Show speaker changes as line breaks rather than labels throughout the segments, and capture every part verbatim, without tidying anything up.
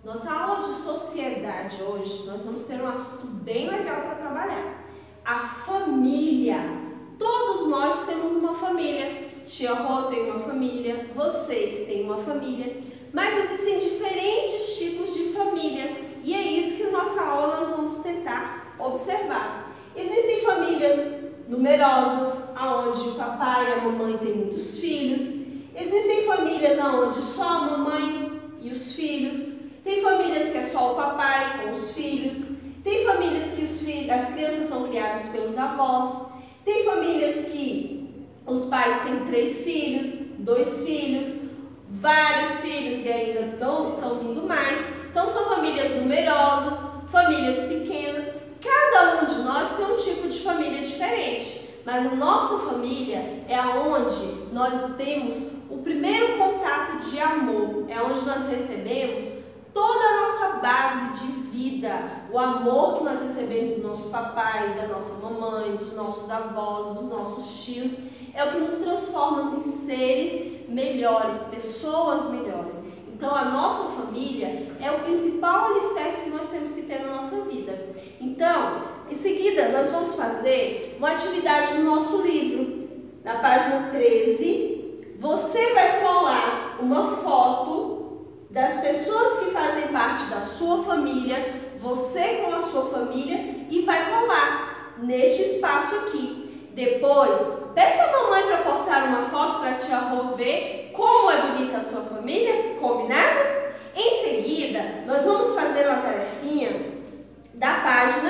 Nossa aula de sociedade hoje, nós vamos ter um assunto bem legal para trabalhar. A família. Todos nós temos uma família. Tia Rô tem uma família, vocês têm uma família, mas existem diferentes tipos de família e é isso que na nossa aula nós vamos tentar observar. Existem famílias numerosas, onde o papai e a mamãe têm muitos filhos. Existem famílias onde só a mamãe e os filhos. Tem famílias que é só o papai com os filhos. Tem famílias que os filhos, as crianças são criadas pelos avós. Tem famílias que os pais têm três filhos, dois filhos, vários filhos e ainda estão, estão vindo mais. Então são famílias numerosas, famílias pequenas. Cada um de nós tem um tipo de família diferente. Mas a nossa família é onde nós temos o primeiro contato de amor. É onde nós recebemos toda a nossa base de vida, o amor que nós recebemos do nosso papai, da nossa mamãe, dos nossos avós, dos nossos tios, é o que nos transforma em seres melhores, pessoas melhores. Então a nossa família é o principal alicerce que nós temos que ter na nossa vida. Então, em seguida, nós vamos fazer uma atividade no nosso livro. Na página treze, você vai colar uma foto das pessoas que fazem parte da sua família, você com a sua família, e vai colar neste espaço aqui. Depois, peça a mamãe para postar uma foto para a tia Rô ver como é bonita a sua família, combinado? Em seguida, nós vamos fazer uma tarefinha da página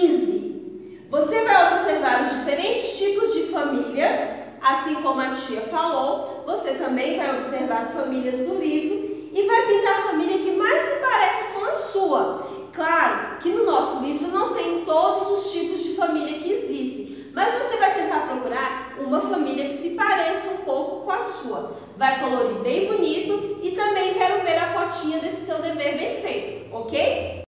quinze. Você vai observar os diferentes tipos de família, assim como a tia falou, você também vai observar as famílias do livro e vai pintar a família que mais se parece com a sua. Claro que no nosso livro não tem todos os tipos de família que existem, mas você vai tentar procurar uma família que se pareça um pouco com a sua. Vai colorir bem bonito e também quero ver a fotinha desse seu dever bem feito, ok?